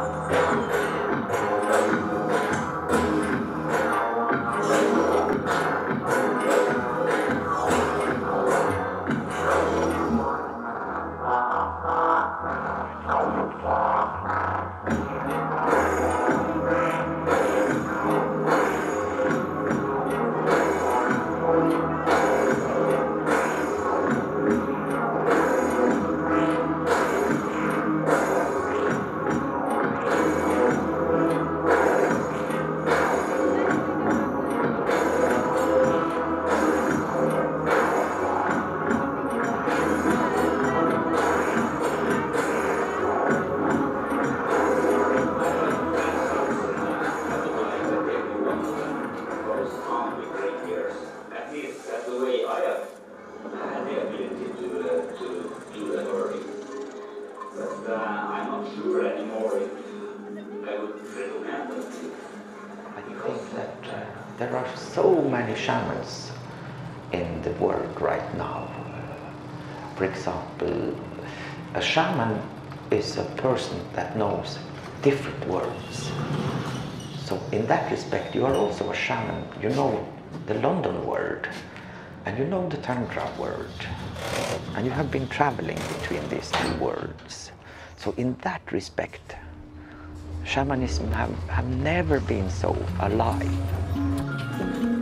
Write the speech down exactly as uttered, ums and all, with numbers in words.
There are so many shamans in the world right now. For example, a shaman is a person that knows different words. So in that respect, you are also a shaman. You know the London word, and you know the tundra word, and you have been traveling between these two worlds. So in that respect, shamanism have, have never been so alive.